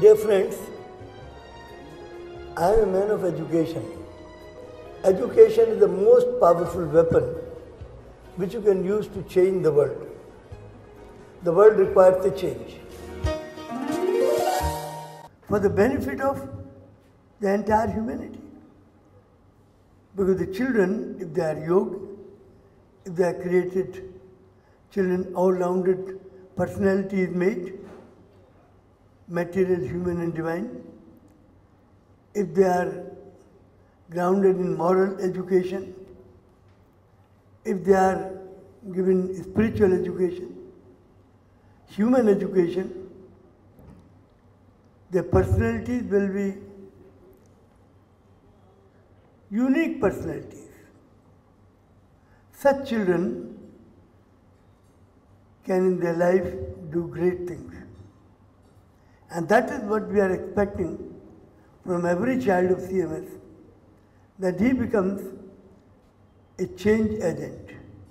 Dear friends, I am a man of education. Education is the most powerful weapon which you can use to change the world. The world requires a change. For the benefit of the entire humanity. Because the children, if they are yoga, if they are created, children all-rounded personality is made, material, human and divine. If they are grounded in moral education, if they are given spiritual education, human education, their personalities will be unique personalities. Such children can in their life do great things. And that is what we are expecting from every child of CMS, that he becomes a change agent.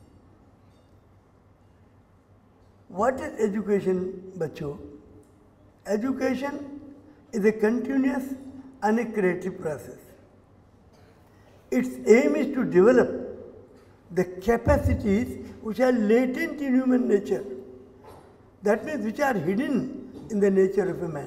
What is education, bachcho? Education is a continuous and a creative process. Its aim is to develop the capacities which are latent in human nature. That means which are hidden in the nature of a man.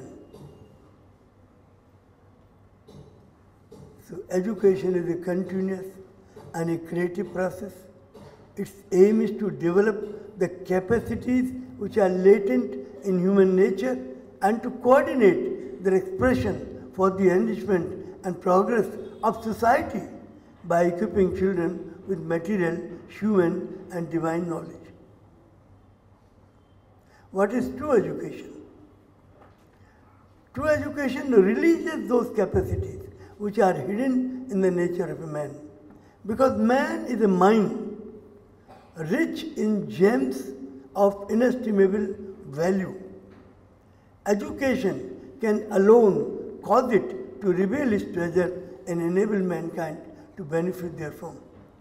So education is a continuous and a creative process. Its aim is to develop the capacities which are latent in human nature and to coordinate their expression for the enrichment and progress of society by equipping children with material, human and divine knowledge. What is true education? True education releases those capacities which are hidden in the nature of a man. Because man is a mind rich in gems of inestimable value. Education can alone cause it to reveal its treasure and enable mankind to benefit therefrom.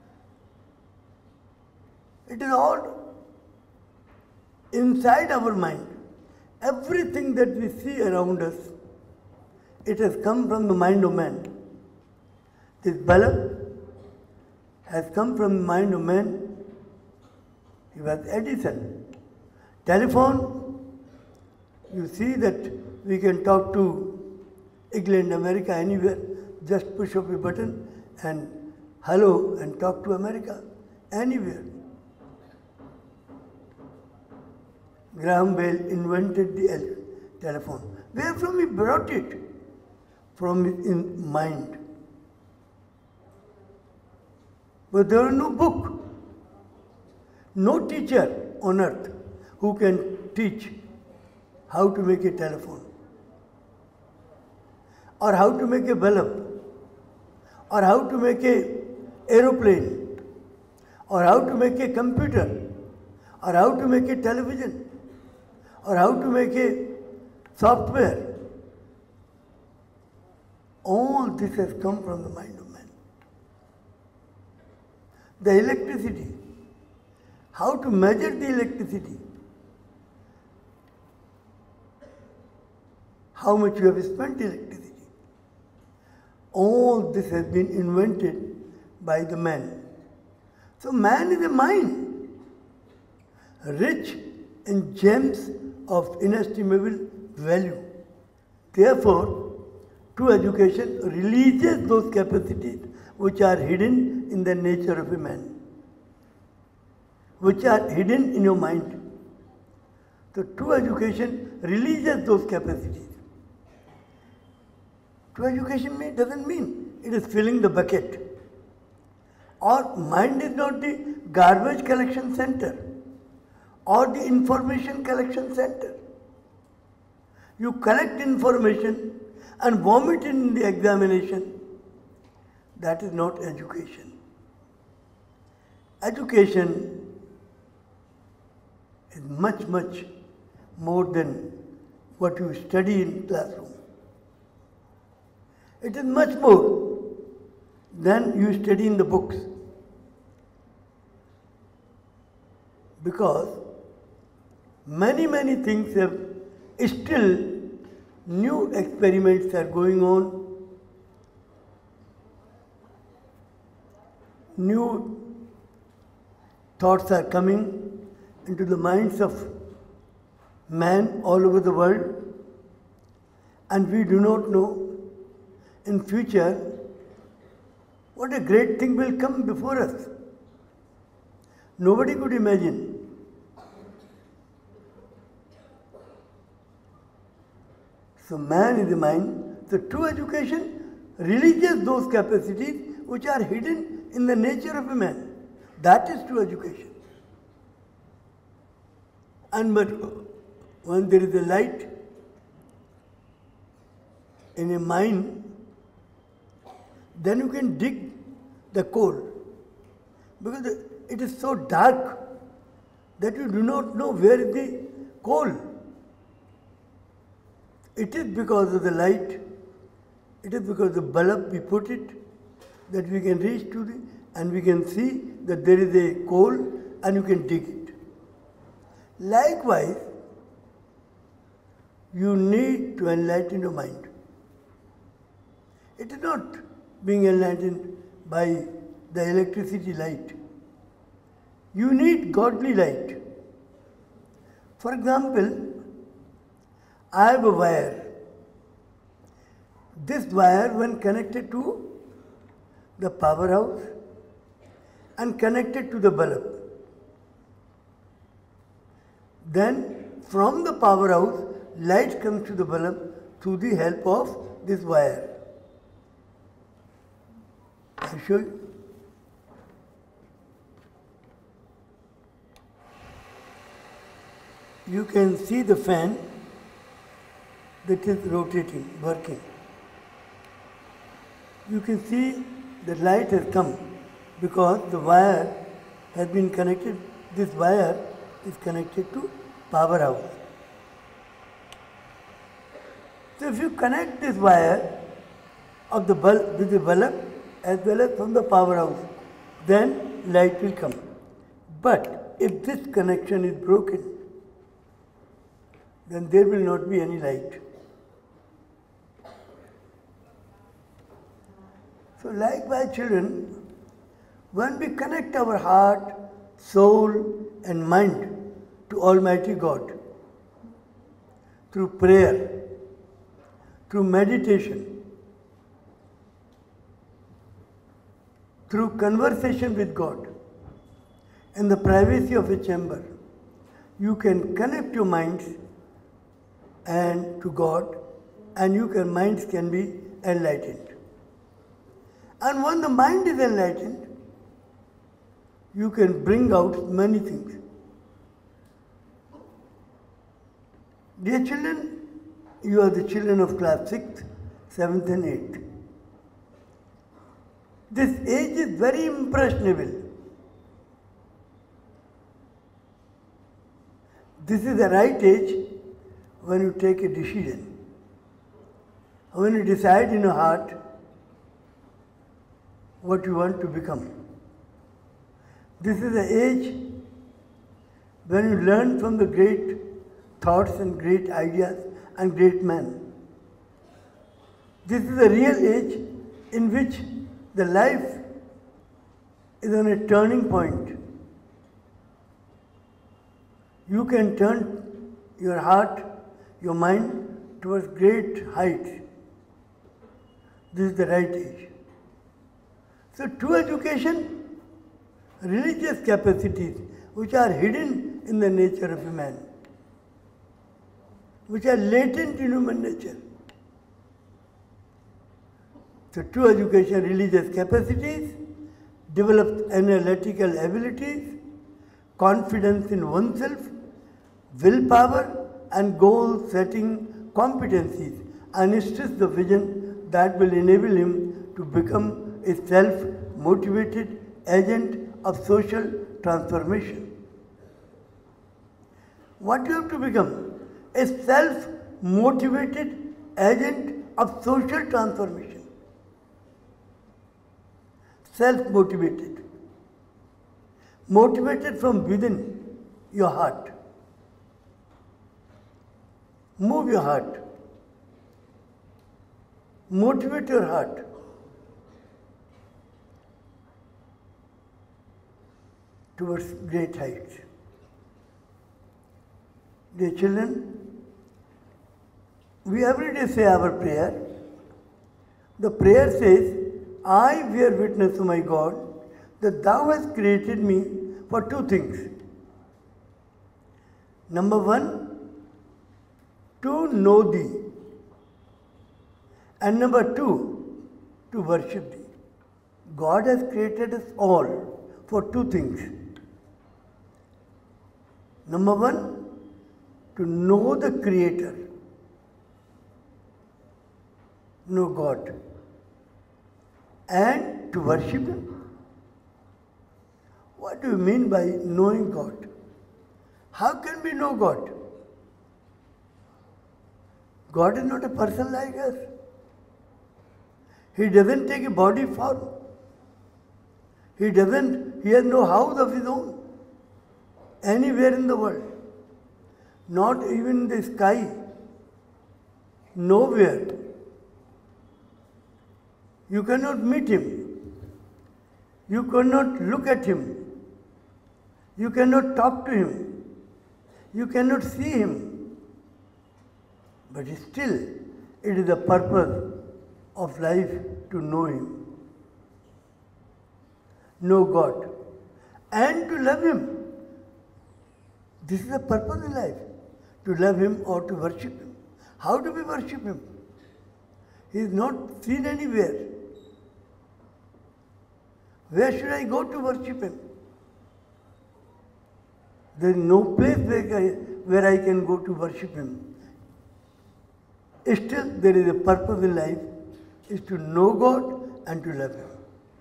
It is all inside our mind. Everything that we see around us, it has come from the mind of man. This bulb has come from the mind of man. He was Edison. Telephone, you see that we can talk to England, America, anywhere. Just push up a button and hello and talk to America, anywhere. Graham Bell invented the telephone. Where from he brought it? From his mind. But there is no book, no teacher on earth who can teach how to make a telephone, or how to make a bulb, or how to make an aeroplane, or how to make a computer, or how to make a television, or how to make a software. All this has come from the mind of man. The electricity, how to measure the electricity, how much you have spent electricity. All this has been invented by the man. So man is a mind, rich in gems of inestimable value. Therefore, true education releases those capacities which are hidden in the nature of a man, which are hidden in your mind. So true education releases those capacities. True education doesn't mean it is filling the bucket. Or mind is not the garbage collection center or the information collection center. You collect information and vomit in the examination. That is not education. Education is much, much more than what you study in classroom. It is much more than you study in the books. Because many things have still new experiments are going on, new thoughts are coming into the minds of man all over the world, and we do not know in future what a great thing will come before us. Nobody could imagine. So man is the mind. So true education releases those capacities which are hidden in the nature of a man. That is true education. And but when there is a light in a mine, then you can dig the coal. Because it is so dark that you do not know where is the coal. It is because of the light, it is because of the bulb we put it, that we can reach to the, and we can see that there is a coal and you can dig it. Likewise, you need to enlighten your mind. It is not being enlightened by the electricity light. You need godly light. For example, I have a wire. This wire, when connected to the powerhouse and connected to the bulb, then from the powerhouse, light comes to the bulb through the help of this wire. I'll show you. You can see the fan that is rotating, working. You can see the light has come because the wire has been connected. This wire is connected to powerhouse. So if you connect this wire of the bulb with the bulb as well as from the powerhouse, then light will come. But if this connection is broken, then there will not be any light. So likewise, children, when we connect our heart, soul and mind to Almighty God through prayer, through meditation, through conversation with God, in the privacy of a chamber, you can connect your minds and to God, and your minds can be enlightened. And when the mind is enlightened, you can bring out many things. Dear children, you are the children of class 6th, 7th and 8th. This age is very impressionable. This is the right age when you take a decision. When you decide in your heart what you want to become. This is the age when you learn from the great thoughts and great ideas and great men. This is the real age in which the life is on a turning point. You can turn your heart, your mind towards great heights. This is the right age. So true education, religious capacities which are hidden in the nature of a man, which are latent in human nature. So true education, religious capacities, develops analytical abilities, confidence in oneself, willpower and goal-setting competencies, and instills the vision that will enable him to become a self-motivated agent of social transformation. What do you have to become? A self-motivated agent of social transformation. Self-motivated. Motivated from within your heart. Move your heart. Motivate your heart. Towards great heights. Dear children, we every day say our prayer. The prayer says, I bear witness to my God that thou hast created me for two things. Number one, to know thee. And number two, to worship thee. God has created us all for two things. Number one, to know the Creator, know God, and to worship Him. What do you mean by knowing God? How can we know God? God is not a person like us. He doesn't take a body form. He has no house of his own anywhere in the world, not even in the sky, nowhere. You cannot meet him. You cannot look at him. You cannot talk to him. You cannot see him. But still, it is the purpose of life to know him, know God, and to love him. This is the purpose in life, to love him or to worship him. How do we worship him? He is not seen anywhere. Where should I go to worship him? There is no place where I can go to worship him. Still, there is a purpose in life, is to know God and to love him.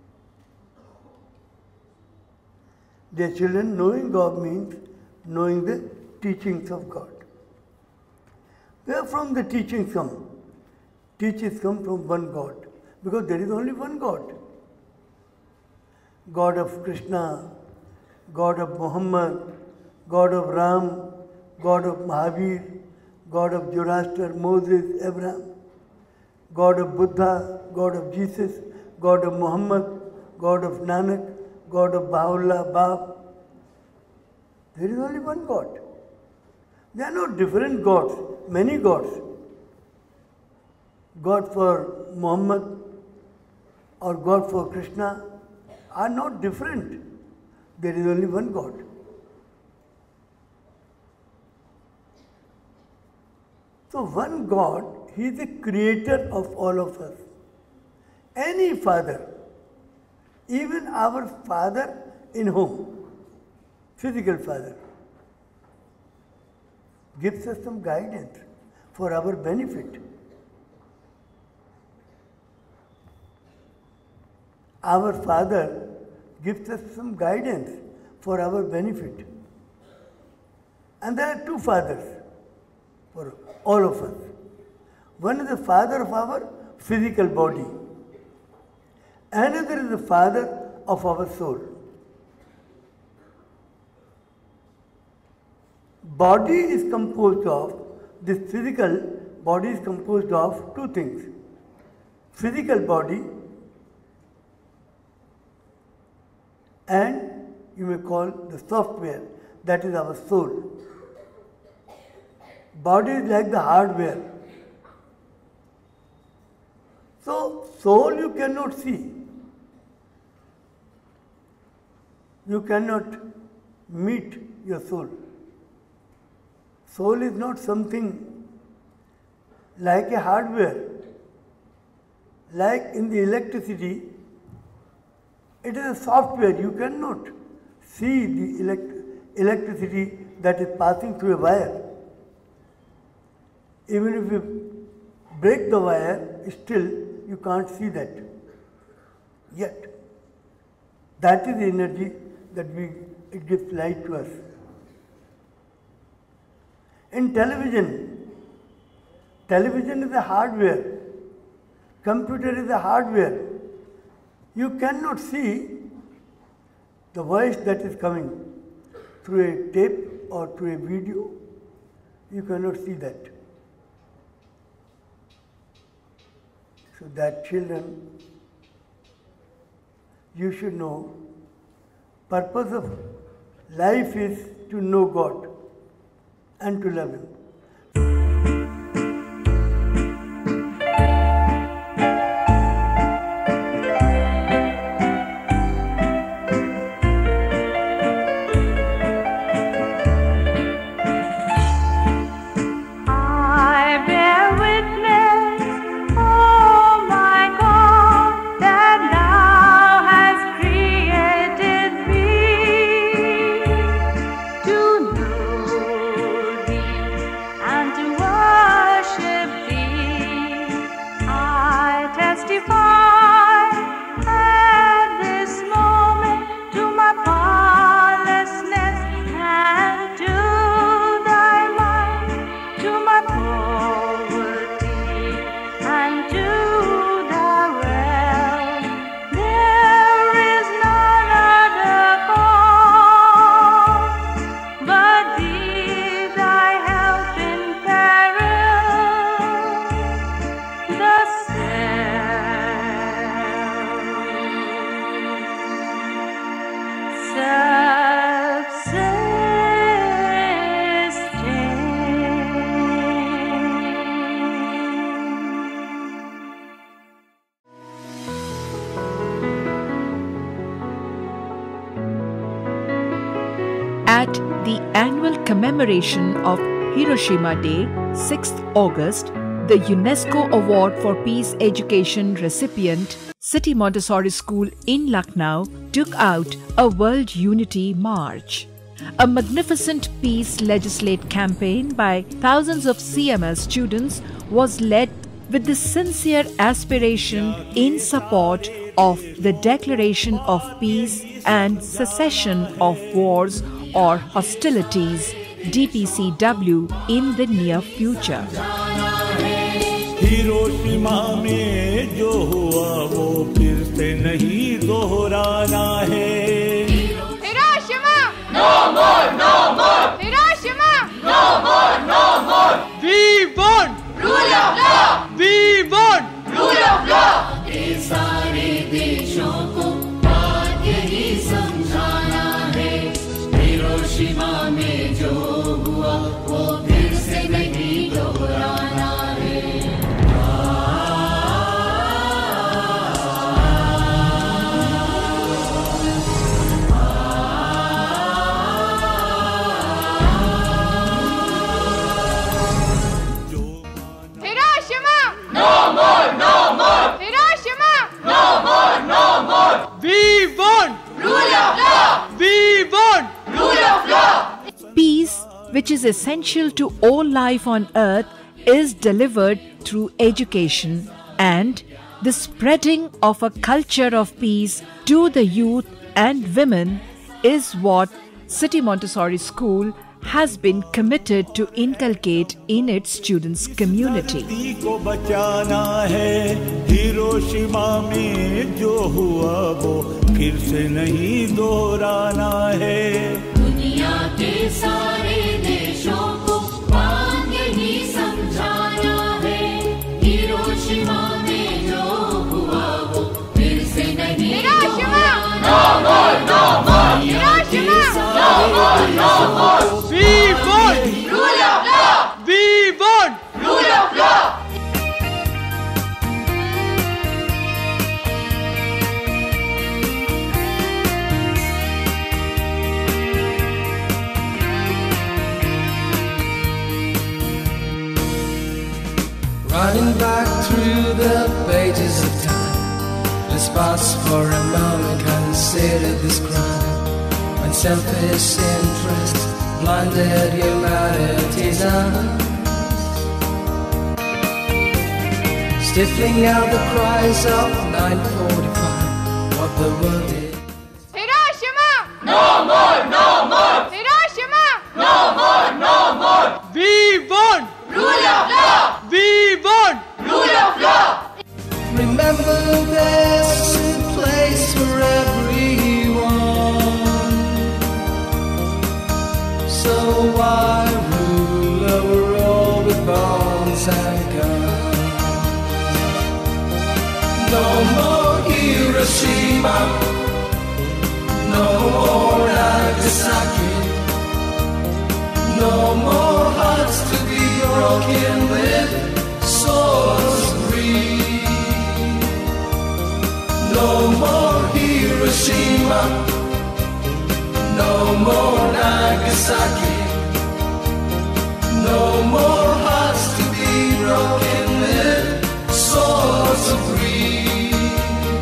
Dear children, knowing God means knowing the teachings of God. Where from the teachings come? Teachings come from one God, because there is only one God. God of Krishna, God of Muhammad, God of Ram, God of Mahavir, God of Zoroaster, Moses, Abraham, God of Buddha, God of Jesus, God of Muhammad, God of Nanak, God of Baha'u'llah, Bab. There is only one God. There are not different gods, many gods. God for Muhammad or God for Krishna are not different. There is only one God. So one God, He is the creator of all of us. Any father, even our father in home, physical father, gives us some guidance for our benefit. Our father gives us some guidance for our benefit. And there are two fathers for all of us. One is the father of our physical body. Another is the father of our soul. Body is composed of, this physical body is composed of two things. Physical body and you may call the software, that is our soul. Body is like the hardware. So, soul you cannot see. You cannot meet your soul. Soul is not something like a hardware. Like in the electricity, it is a software. You cannot see the electricity that is passing through a wire. Even if you break the wire, still you can't see that yet. That is the energy that it gives light to us. In television is a hardware, computer is a hardware. You cannot see the voice that is coming through a tape or through a video. You cannot see that. So that children, you should know, purpose of life is to know God and to love Him. At the annual commemoration of Hiroshima Day, 6th August, the UNESCO Award for Peace Education recipient, City Montessori School in Lucknow, took out a World Unity March. A magnificent peace legislate campaign by thousands of CML students was led with the sincere aspiration in support of the declaration of peace and cessation of wars or hostilities, DPCW, in the near future. Hiroshima में जो हुआ वो फिर से नहीं दोहराना है. Hiroshima, no more, no more. Hiroshima, no more, no more. We want rule of law. We want rule of law. ये सारे देशों को बात यही समझाना है. हिरोशिमा में जो हुआ वो फिर से नहीं दोहराना है. Hiroshima, no more, no more. Hiroshima, no more, no more. We want Rule of law. We want Rule of law. Peace, which is essential to all life on earth, is delivered through education, and the spreading of a culture of peace to the youth and women is what City Montessori School has been committed to inculcate in its students' community. धरती को बचाना है. Hiroshima में जो हुआ वो फिर से नहीं दोहराना है. दुनिया के सारे देशों को बात यही समझाना है. हिरोशिमा में जो हुआ वो फिर से नहीं Hiroshima, दोहराना no more, no more. Hiroshima, no more, no more. We want Rule of law. We want Rule of law. Running back through the pages of time, let's pause for a moment, consider this crime. When selfish interest blinded humanity's eyes, stifling out the cries of 945, what the world is. Hiroshima, no more, no more. Hiroshima, no more, no more. We want Rule of law. We want Rule of law. Remember there's a place for everyone, so why rule over all with bonds and guns? No more Hiroshima, no more Nagasaki, no more hearts to be broken with swords of greed. No more Hiroshima, no more Nagasaki, no more hearts to be broken with swords of greed.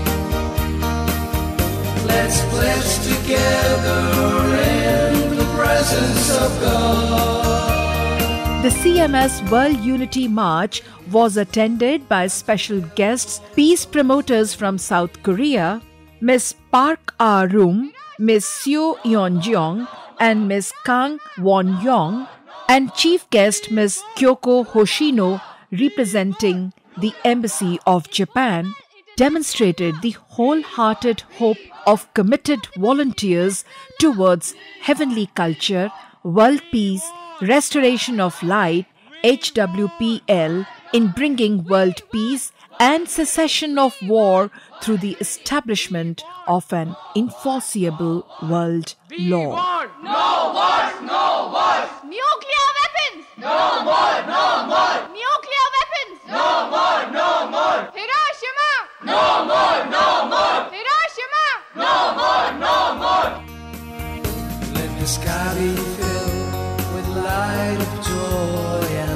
Let's pledge together in the presence of God. The CMS World Unity March was attended by special guests, peace promoters from South Korea, Ms. Park Ah-rum, Ms. Seo Yeon-jong, and Ms. Kang Won-yong, and chief guest Ms. Kyoko Hoshino, representing the Embassy of Japan, demonstrated the wholehearted hope of committed volunteers towards heavenly culture, world peace, restoration of light, HWPL, in bringing world peace and cessation of war through the establishment of an enforceable world law. No wars, no wars. Nuclear weapons. No more, no more. Nuclear weapons. No more, no more. Hiroshima. No more, no more. Hiroshima. No more, no more. Let the sky be filled with light of joy and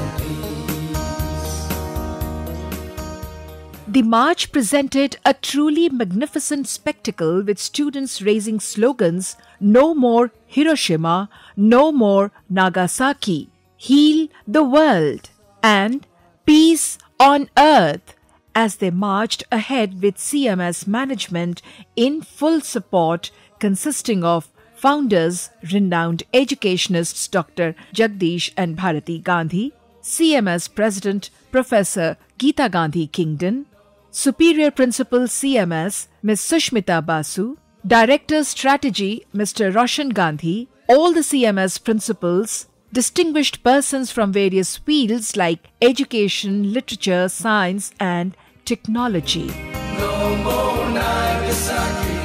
peace. The march presented a truly magnificent spectacle with students raising slogans, "No more Hiroshima, no more Nagasaki, heal the world," and "Peace on Earth," as they marched ahead with CMS management in full support, consisting of founders, renowned educationists Dr. Jagdish and Bharati Gandhi, CMS President Professor Geeta Gandhi Kingdon, Superior Principal CMS Ms. Sushmita Basu, Director Strategy Mr. Roshan Gandhi, all the CMS principals, distinguished persons from various fields like education, literature, science and technology. No more Nagasaki,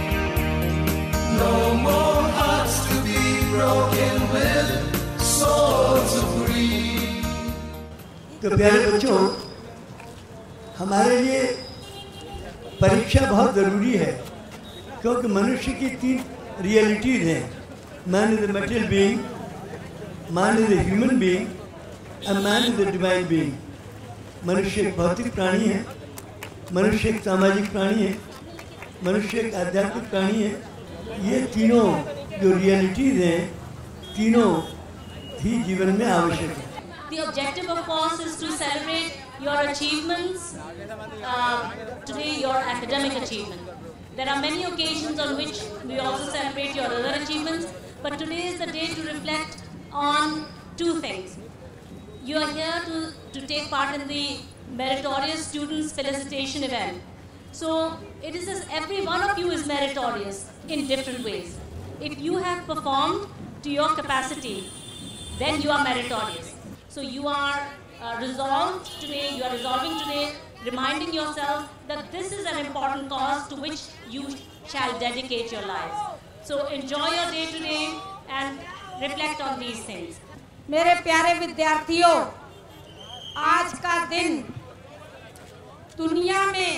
no more hearts to be broken with swords of greed. तो प्यारे बच्चों, हमारे लिए परीक्षा बहुत ज़रूरी है, क्योंकि मनुष्य की 3 रियलिटीज़ हैं. Man is the material being, man is the human being and man is the divine being. मनुष्य एक भौतिक प्राणी है, मनुष्य एक सामाजिक प्राणी है, मनुष्य एक आध्यात्मिक प्राणी है. ये तीनों जो रियलिटीज़ हैं, तीनों ही जीवन में आवश्यक है. The objective, of course, is to celebrate your achievements, today your academic achievement. There are many occasions on which we also celebrate your other achievements, but today is the day to reflect on 2 things. You are here to take part in the Meritorious Students Felicitation event. So it is as every one of you is meritorious in different ways. If you have performed to your capacity, then you are meritorious. So you are resolving today, reminding yourself that this is an important cause to which you shall dedicate your lives. So enjoy your day today and reflect on these things. मेरे प्यारे विद्यार्थियों, आज का दिन दुनिया में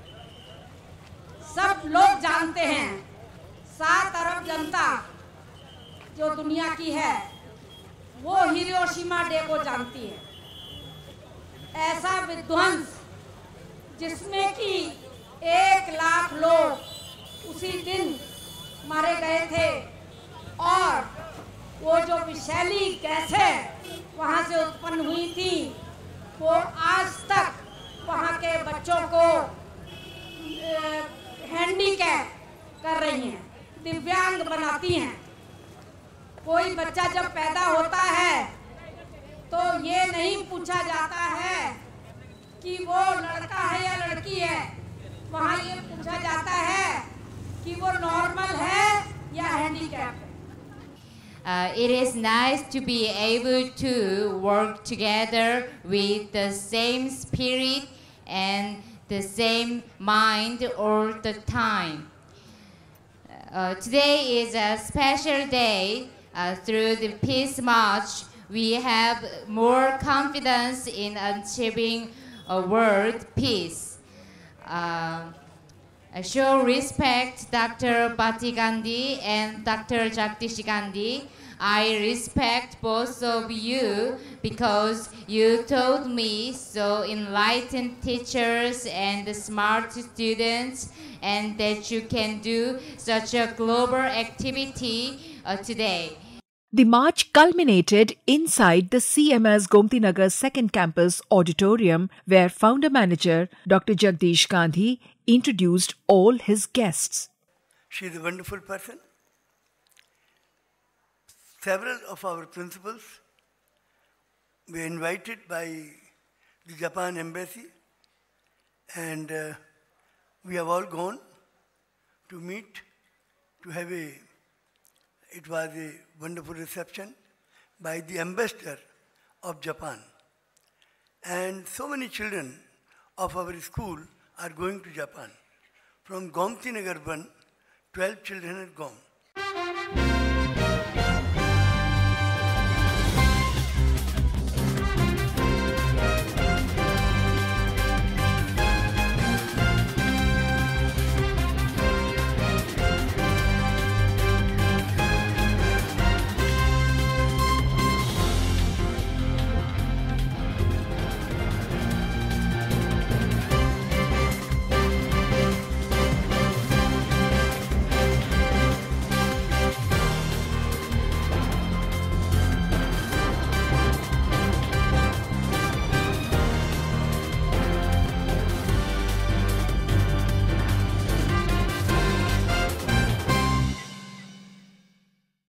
सब लोग जानते हैं. 7 अरब जनता जो दुनिया की है वो हिरोशिमा डे को जानती है. ऐसा विध्वंस जिसमें कि 1 लाख लोग उसी दिन मारे गए थे और वो जो विषैली गैसें वहाँ से उत्पन्न हुई थी वो आज तक वहाँ के बच्चों को हैंडीकैप कर रही हैं, दिव्यांग बनाती हैं. कोई बच्चा जब पैदा होता है तो ये नहीं पूछा जाता है कि वो लड़का है या लड़की है, वहाँ ये पूछा जाता है कि वो नॉर्मल है या हैंडीकैप है. It is nice to be able to work together with the same spirit and the same mind all the time. Today is a special day. Through the Peace March, we have more confidence in achieving world peace. I show respect Dr. Bhatti Gandhi and Dr. Jagdish Gandhi. I respect both of you because you taught me so enlightened teachers and smart students, and that you can do such a global activity today. The march culminated inside the CMS Gomtinagar Second Campus Auditorium, where founder manager Dr. Jagdish Gandhi introduced all his guests. She is a wonderful person. Several of our principals were invited by the Japan embassy, and we have all gone to meet, to have it was a wonderful reception by the ambassador of Japan. And so many children of our school are going to Japan. From Gomtinagar 1, 12 children have gone.